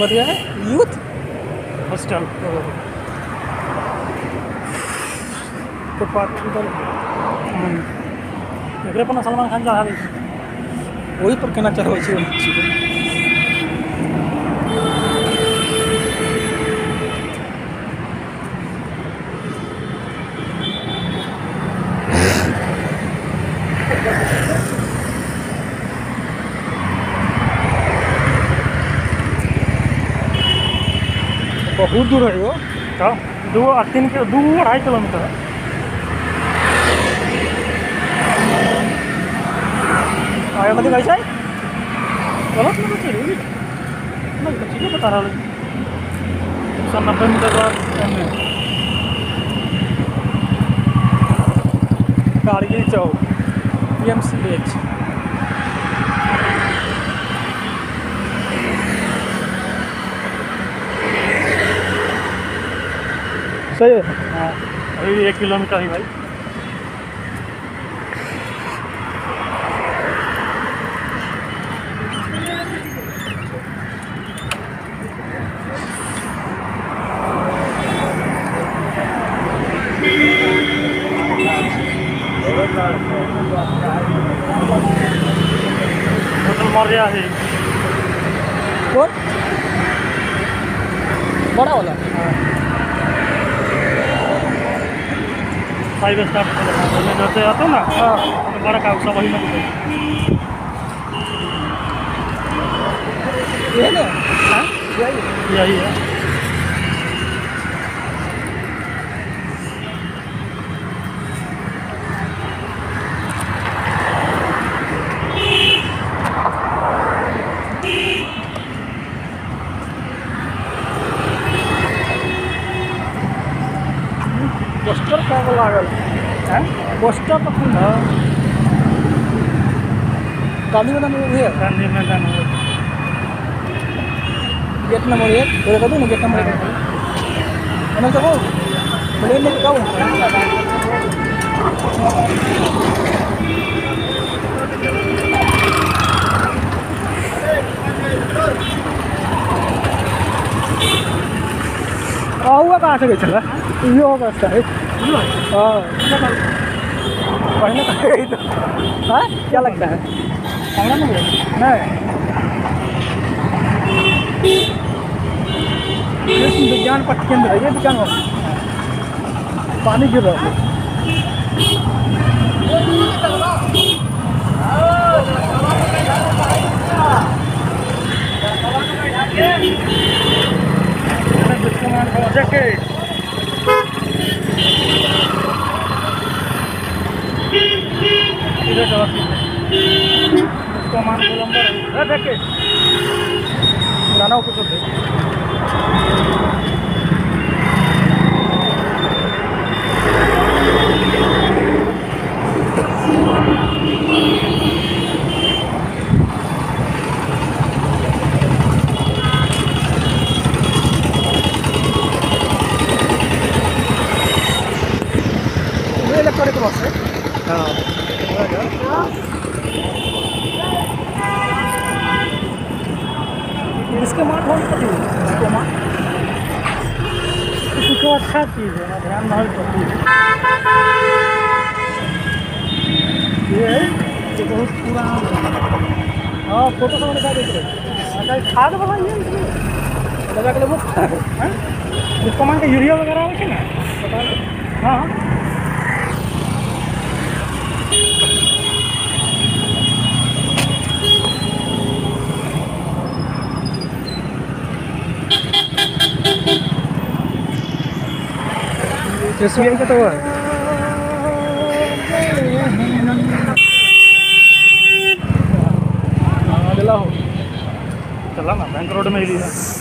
बढ़िया है youth hostel footpath एकरे पर सलमान खान चढ़ा दी वही पर केना चढ़बै छै बहुत दूर है वो तो 2-2.5 किलोमीटर आगे कथी कहै छै गलत नहीं बचे रही नहीं तो ठीक है बता रहा हूँ 190 मीटर बाद कारगिल चौक PMCH सही है हाँ अभी 1 किलोमीटर ही भाई होटल मौर्या है कौन बड़ा वाला 5 स्टार में जैसे आता ना हाँ तो बड़ा का सब वही में ये ना हाँ यही है पोस्टर कहाँ को लागल हैं पोस्टर तो खूब है गांधी मैदान में भी है गांधी मैदान है गेट नंबर 1 बोले कदू ना गेट नंबर 1 मैंने तो वो प्लेन में कब हुआ कहाँ से गई चला ये होगा रास्ता है हाँ पढ़ने का गई तो हाँ क्या लगता है कमरा में गए नहीं कृषि विज्ञान पथ केंद्र है ये विज्ञान पानी गिर रहा है जैकेट इधर जवाब उसको मान नंबर है जैकेट गाना ऊपर से इलेक्ट्रॉनिक क्रॉस है इसके मार्क होने पड़ती है इसको मार्क तो अच्छा चीज़ है ध्यान नहीं पड़ती ये बहुत पुराना हाँ फोटो सब दिखा देते अच्छा खाद वाला ये इसमें लगा के लोग इसको मान के यूरिया वगैरह है ना बता दो हाँ SBI का तो वो है हाँ दिला हो चला ना बैंक रोड में ही लिया